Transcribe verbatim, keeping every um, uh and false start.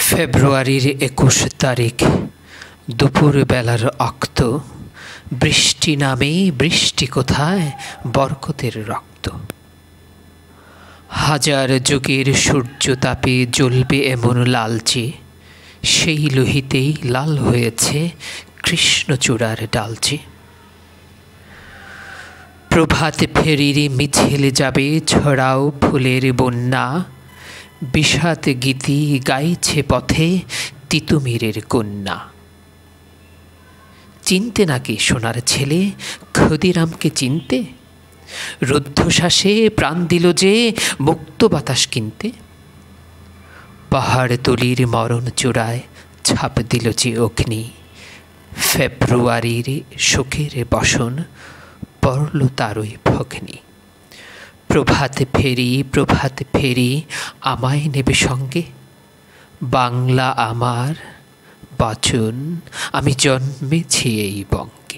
ফেব্রুয়ারির একুশ তারিখ দুপুর বেলার অক্ত বৃষ্টি নামে বৃষ্টি কোথায় বরকতের রক্ত। হাজার যুগের সূর্যতাপে জ্বলবে এমন লালচে, সেই লোহিতেই লাল হয়েছে কৃষ্ণচূড়ার ডালচে। প্রভাত ফেরির মিছিল যাবে ছড়াও ফুলের বন্যা, বিষাদ গীতি গাইছে পথে তিতুমিরের কন্যা। চিনতে নাকি সোনার ছেলে ক্ষুদিরামকে চিনতে, রুদ্ধশ্বাসে প্রাণ দিল যে মুক্ত বাতাস কিনতে। পাহাড় তলির মরণ চূড়ায় ছাপ দিল যে অগ্নি, ফেব্রুয়ারির শোকের বসন পড়ল তারই ভগ্নি। প্রভাত ফেরি প্রভাত ফেরি আমায় নেবে সঙ্গে, বাংলা আমার বচন আমি জন্মেছি এই বঙ্গে।